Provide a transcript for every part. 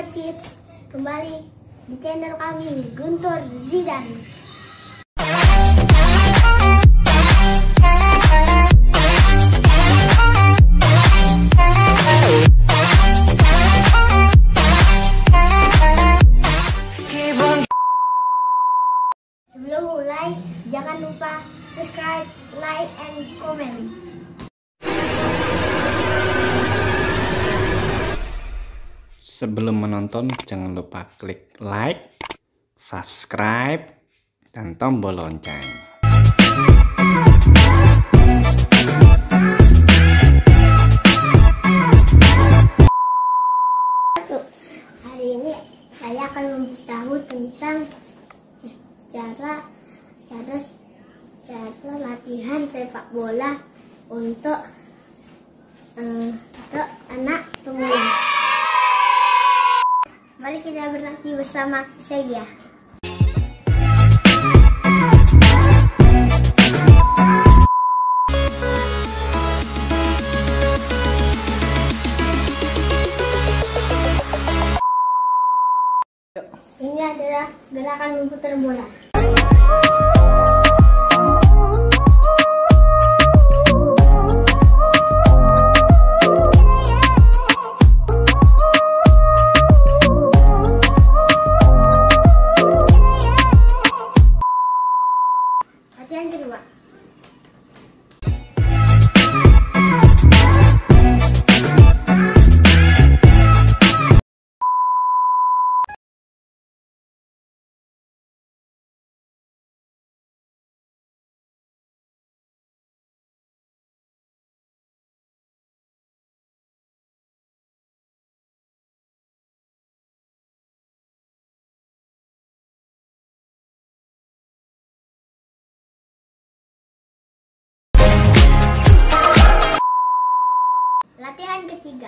Sobat Kids, kembali di channel kami, Guntur Zidane. Sebelum mulai, jangan lupa subscribe, like, and comment. Sebelum menonton, jangan lupa klik like, subscribe, dan tombol lonceng. Hari ini saya akan memberitahu tentang cara latihan sepak bola untuk anak pemula. Mari kita berlatih bersama saya. Ini adalah gerakan memutar bola. Latihan kedua. Latihan ketiga.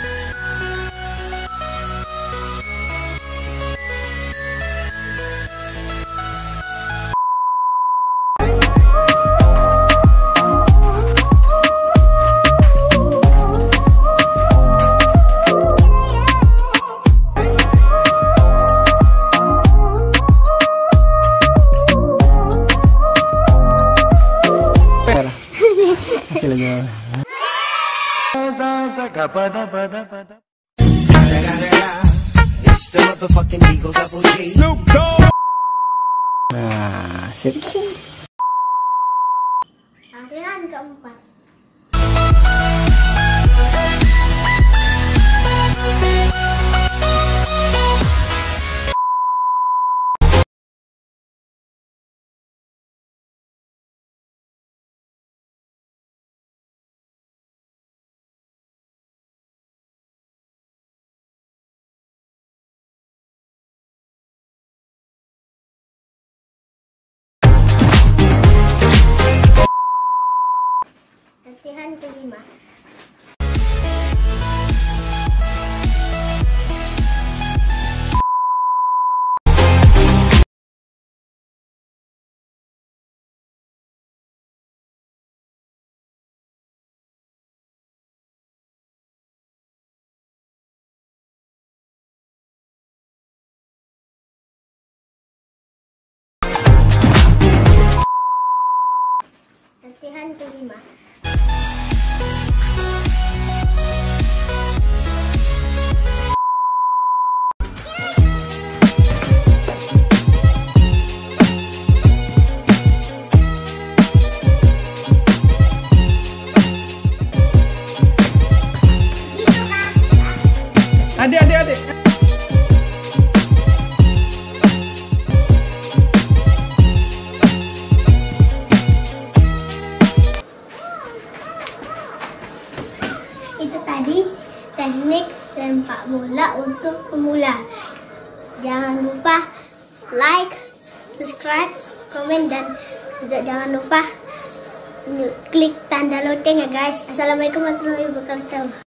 Nah, sip. Latihan keempat. Latihan kelima. Latihan kelima. Adik. Itu tadi teknik sepak bola untuk pemula. Jangan lupa like, subscribe, komen, dan juga jangan lupa klik tanda lonceng ya guys. Assalamualaikum warahmatullahi wabarakatuh.